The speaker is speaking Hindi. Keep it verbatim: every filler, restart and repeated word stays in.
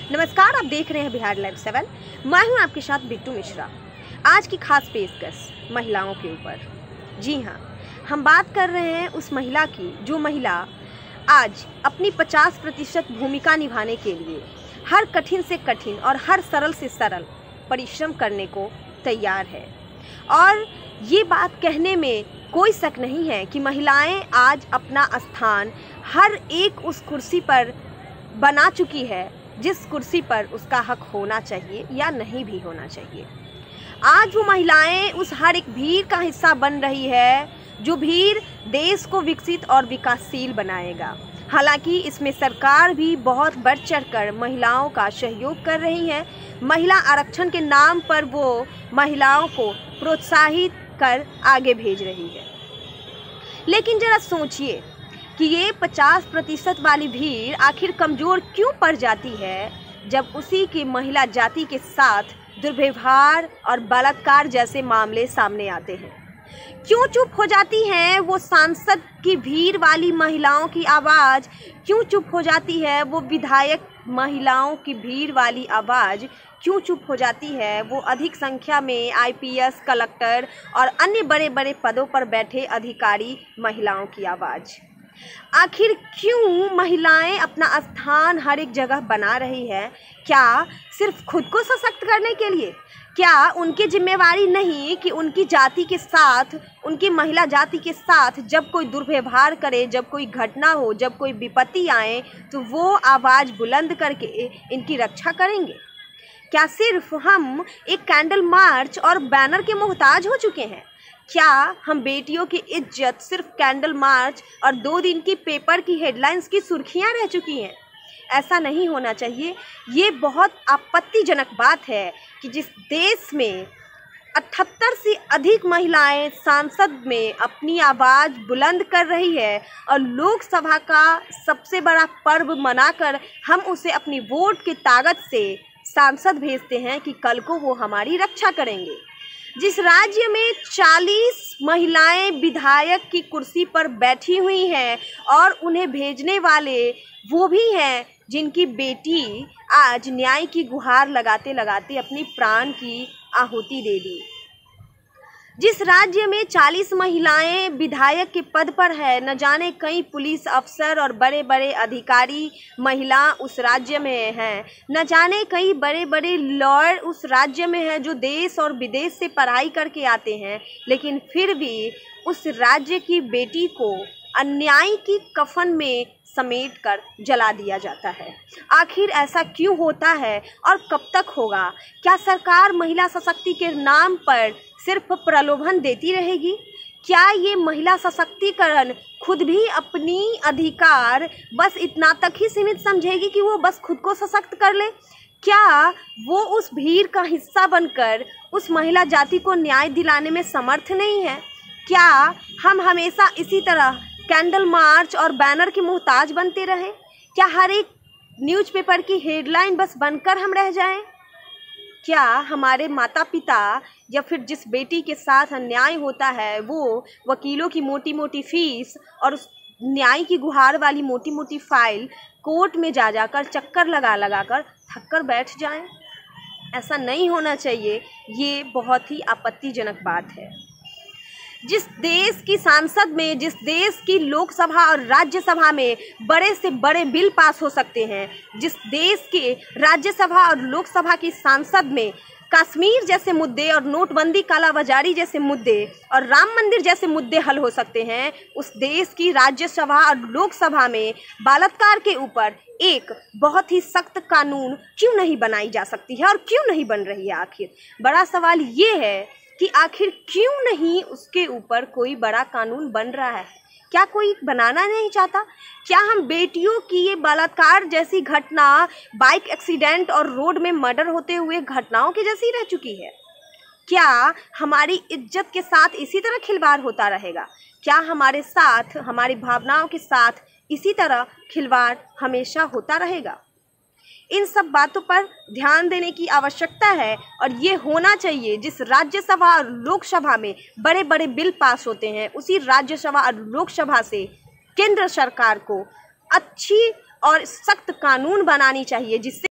नमस्कार, आप देख रहे हैं बिहार लाइव सेवन। मैं हूं आपके साथ बिट्टू मिश्रा। आज की खास पेशकश महिलाओं के ऊपर। जी हां, हम बात कर रहे हैं उस महिला की जो महिला आज अपनी पचास प्रतिशत भूमिका निभाने के लिए हर कठिन से कठिन और हर सरल से सरल परिश्रम करने को तैयार है। और ये बात कहने में कोई शक नहीं है कि महिलाएं आज अपना स्थान हर एक उस कुर्सी पर बना चुकी है जिस कुर्सी पर उसका हक होना चाहिए या नहीं भी होना चाहिए। आज वो महिलाएं उस हर एक भीड़ का हिस्सा बन रही है जो भीड़ देश को विकसित और विकासशील बनाएगा। हालांकि इसमें सरकार भी बहुत बढ़ चढ़कर महिलाओं का सहयोग कर रही है। महिला आरक्षण के नाम पर वो महिलाओं को प्रोत्साहित कर आगे भेज रही है। लेकिन जरा सोचिए कि ये पचास प्रतिशत वाली भीड़ आखिर कमज़ोर क्यों पड़ जाती है जब उसी की महिला जाति के साथ दुर्व्यवहार और बलात्कार जैसे मामले सामने आते हैं। क्यों चुप हो जाती हैं वो सांसद की भीड़ वाली महिलाओं की आवाज़? क्यों चुप हो जाती है वो विधायक महिलाओं की भीड़ वाली आवाज़? क्यों चुप हो जाती है वो अधिक संख्या में आई पी एस, कलेक्टर और अन्य बड़े बड़े पदों पर बैठे अधिकारी महिलाओं की आवाज़? आखिर क्यों महिलाएं अपना स्थान हर एक जगह बना रही है? क्या सिर्फ खुद को सशक्त करने के लिए? क्या उनकी जिम्मेवारी नहीं कि उनकी जाति के साथ, उनकी महिला जाति के साथ जब कोई दुर्व्यवहार करे, जब कोई घटना हो, जब कोई विपत्ति आए तो वो आवाज़ बुलंद करके इनकी रक्षा करेंगे? क्या सिर्फ हम एक कैंडल मार्च और बैनर के मोहताज हो चुके हैं? क्या हम बेटियों की इज्जत सिर्फ कैंडल मार्च और दो दिन की पेपर की हेडलाइंस की सुर्खियां रह चुकी हैं? ऐसा नहीं होना चाहिए। ये बहुत आपत्तिजनक बात है कि जिस देश में अठहत्तर से अधिक महिलाएं सांसद में अपनी आवाज़ बुलंद कर रही है और लोकसभा का सबसे बड़ा पर्व मनाकर हम उसे अपनी वोट की ताकत से सांसद भेजते हैं कि कल को वो हमारी रक्षा करेंगे। जिस राज्य में चालीस महिलाएं विधायक की कुर्सी पर बैठी हुई हैं और उन्हें भेजने वाले वो भी हैं जिनकी बेटी आज न्याय की गुहार लगाते लगाते अपनी प्राण की आहुति दे दी। जिस राज्य में चालीस महिलाएं विधायक के पद पर है, न जाने कई पुलिस अफसर और बड़े बड़े अधिकारी महिला उस राज्य में हैं, न जाने कई बड़े बड़े लॉयर उस राज्य में हैं जो देश और विदेश से पढ़ाई करके आते हैं, लेकिन फिर भी उस राज्य की बेटी को अन्याय की कफन में समेट कर जला दिया जाता है। आखिर ऐसा क्यों होता है और कब तक होगा? क्या सरकार महिला सशक्ति के नाम पर सिर्फ प्रलोभन देती रहेगी? क्या ये महिला सशक्तिकरण खुद भी अपनी अधिकार बस इतना तक ही सीमित समझेगी कि वो बस खुद को सशक्त कर ले? क्या वो उस भीड़ का हिस्सा बनकर उस महिला जाति को न्याय दिलाने में समर्थ नहीं है? क्या हम हमेशा इसी तरह कैंडल मार्च और बैनर के मोहताज बनते रहें? क्या हर एक न्यूज़पेपर की हेडलाइन बस बनकर हम रह जाएं? क्या हमारे माता पिता या फिर जिस बेटी के साथ अन्याय होता है वो वकीलों की मोटी मोटी फीस और उस न्याय की गुहार वाली मोटी मोटी फाइल कोर्ट में जा जाकर चक्कर लगा लगा कर थक कर बैठ जाएं? ऐसा नहीं होना चाहिए। ये बहुत ही आपत्तिजनक बात है। जिस देश की सांसद में, जिस देश की लोकसभा और राज्यसभा में बड़े से बड़े बिल पास हो सकते हैं, जिस देश के राज्यसभा और लोकसभा की सांसद में कश्मीर जैसे मुद्दे और नोटबंदी, कालाबाजारी जैसे मुद्दे और राम मंदिर जैसे मुद्दे हल हो सकते हैं, उस देश की राज्यसभा और लोकसभा में बलात्कार के ऊपर एक बहुत ही सख्त कानून क्यों नहीं बनाई जा सकती है और क्यों नहीं बन रही है? आखिर बड़ा सवाल ये है कि आखिर क्यों नहीं उसके ऊपर कोई बड़ा कानून बन रहा है? क्या कोई बनाना नहीं चाहता? क्या हम बेटियों की ये बलात्कार जैसी घटना बाइक एक्सीडेंट और रोड में मर्डर होते हुए घटनाओं की जैसी रह चुकी है? क्या हमारी इज्जत के साथ इसी तरह खिलवाड़ होता रहेगा? क्या हमारे साथ, हमारी भावनाओं के साथ इसी तरह खिलवाड़ हमेशा होता रहेगा? इन सब बातों पर ध्यान देने की आवश्यकता है और ये होना चाहिए जिस राज्यसभा और लोकसभा में बड़े बड़े बिल पास होते हैं, उसी राज्यसभा और लोकसभा से केंद्र सरकार को अच्छी और सख्त कानून बनानी चाहिए जिससे